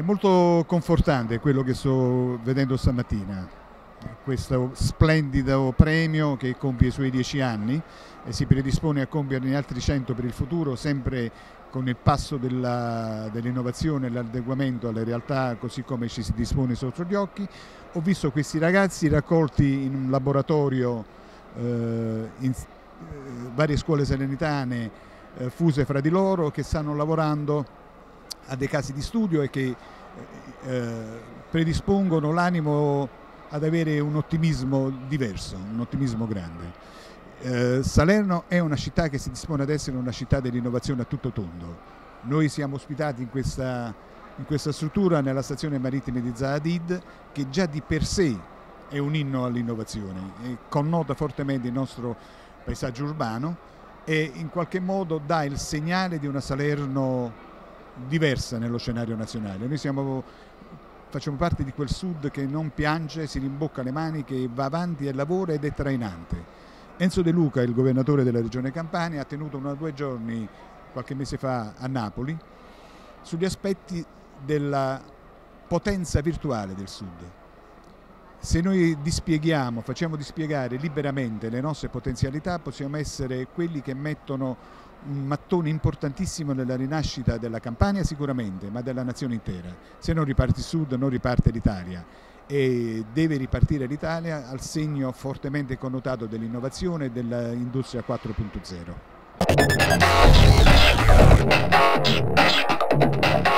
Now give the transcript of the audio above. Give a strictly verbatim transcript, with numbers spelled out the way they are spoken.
molto confortante quello che sto vedendo stamattina, questo splendido premio che compie i suoi dieci anni e si predispone a compierne altri cento per il futuro, sempre con il passo dell'innovazione e l'adeguamento alle realtà così come ci si dispone sotto gli occhi. Ho visto questi ragazzi raccolti in un laboratorio eh, in eh, varie scuole salernitane eh, fuse fra di loro, che stanno lavorando a dei casi di studio e che eh, predispongono l'animo ad avere un ottimismo diverso, un ottimismo grande. Eh, Salerno è una città che si dispone ad essere una città dell'innovazione a tutto tondo. Noi siamo ospitati in questa, in questa struttura nella stazione marittima di Zaha Hadid, che già di per sé è un inno all'innovazione e connota fortemente il nostro paesaggio urbano e in qualche modo dà il segnale di una Salerno diversa nello scenario nazionale. Noi siamo, facciamo parte di quel sud che non piange, si rimbocca le maniche, va avanti e lavora ed è trainante. Enzo De Luca, il governatore della regione Campania, ha tenuto una due giorni qualche mese fa a Napoli sugli aspetti della potenza virtuale del sud. Se noi dispieghiamo, facciamo dispiegare liberamente le nostre potenzialità, possiamo essere quelli che mettono un mattone importantissimo nella rinascita della Campania sicuramente, ma della nazione intera. Se non riparte il sud, non riparte l'Italia, e deve ripartire l'Italia al segno fortemente connotato dell'innovazione e dell'industria quattro punto zero.